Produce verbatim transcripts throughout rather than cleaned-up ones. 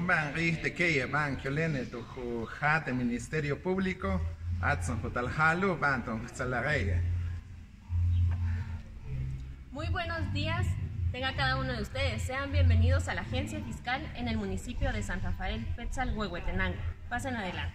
Tumban riste que van kiolene tu jate Ministerio Público, atson jutal halu van ton salareya. Muy buenos días, tenga cada uno de ustedes. Sean bienvenidos a la Agencia Fiscal en el municipio de San Rafael, Petzal, Huehuetenango. Pasen adelante.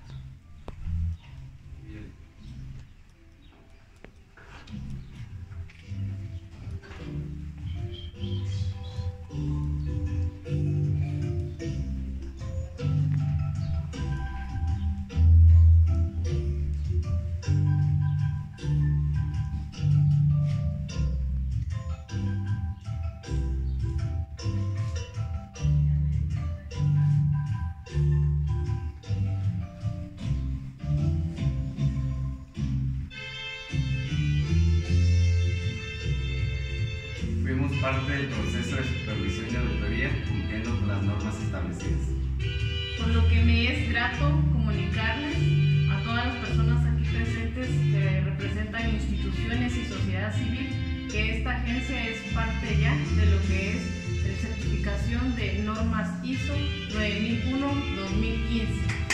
Fuimos parte del proceso de supervisión y auditoría cumpliendo con las normas establecidas. Por lo que me es grato comunicarles a todas las personas aquí presentes que representan instituciones y sociedad civil que esta agencia es parte ya de lo que es la certificación de normas I S O nueve mil uno dos mil quince.